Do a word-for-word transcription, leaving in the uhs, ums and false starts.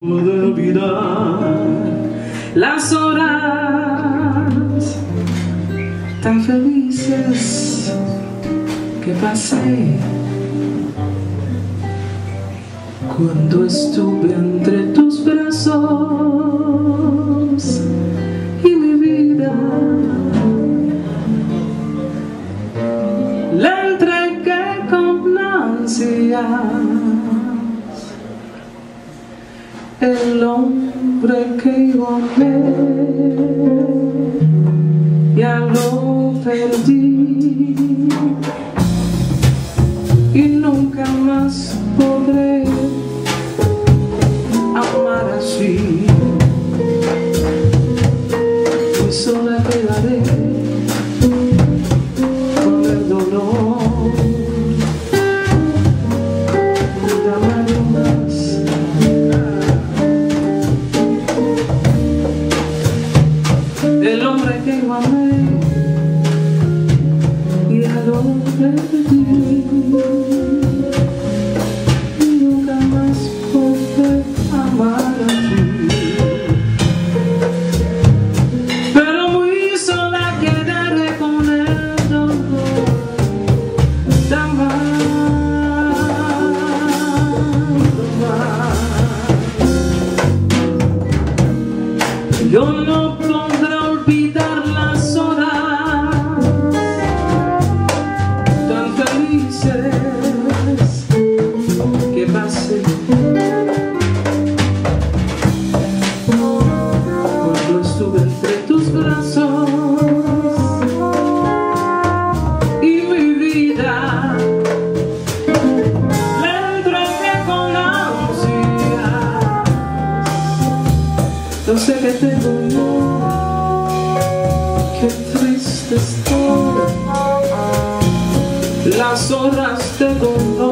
de olvidar las horas tan felices que pasé cuando estuve entre tus brazos y mi vida la entregué con ansias. El hombre que yo amé ya lo perdí y nunca más podré amar así. Y sola quedaré con el dolor de lágrimas. El hombre que yo amé ya lo perdí y nunca más podré amar así. Pero muy sola quedaré con el dolor de amar más. Yo no podré olvidar las horas tan felices que pasé cuando estuve entre tus brazos y mi vida la entregué con ansias. No sé qué tengo yo, qué triste estoy, las horas de dolor